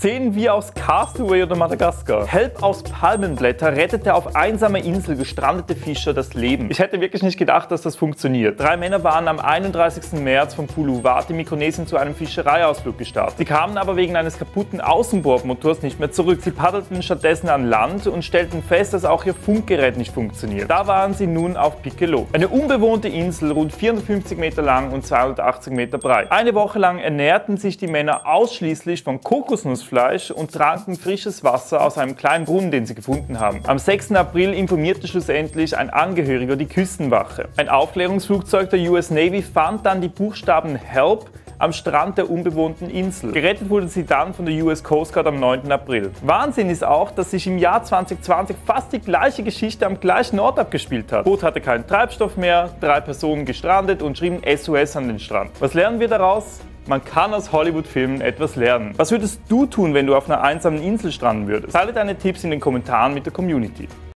Szenen wie aus Castaway oder Madagaskar. Help aus Palmenblätter rettete auf einsamer Insel gestrandete Fischer das Leben. Ich hätte wirklich nicht gedacht, dass das funktioniert. 3 Männer waren am 31. März von Puluwat in Mikronesien zu einem Fischereiausflug gestartet. Sie kamen aber wegen eines kaputten Außenbordmotors nicht mehr zurück. Sie paddelten stattdessen an Land und stellten fest, dass auch ihr Funkgerät nicht funktioniert. Da waren sie nun auf Piquelot. Eine unbewohnte Insel, rund 450 Meter lang und 280 Meter breit. Eine Woche lang ernährten sich die Männer ausschließlich von Kokosnussfleisch und tranken frisches Wasser aus einem kleinen Brunnen, den sie gefunden haben. Am 6. April informierte schlussendlich ein Angehöriger die Küstenwache. Ein Aufklärungsflugzeug der US Navy fand dann die Buchstaben HELP am Strand der unbewohnten Insel. Gerettet wurde sie dann von der US Coast Guard am 9. April. Wahnsinn ist auch, dass sich im Jahr 2020 fast die gleiche Geschichte am gleichen Ort abgespielt hat. Das Boot hatte keinen Treibstoff mehr, 3 Personen gestrandet und schrieben SOS an den Strand. Was lernen wir daraus? Man kann aus Hollywood-Filmen etwas lernen. Was würdest du tun, wenn du auf einer einsamen Insel stranden würdest? Teile deine Tipps in den Kommentaren mit der Community.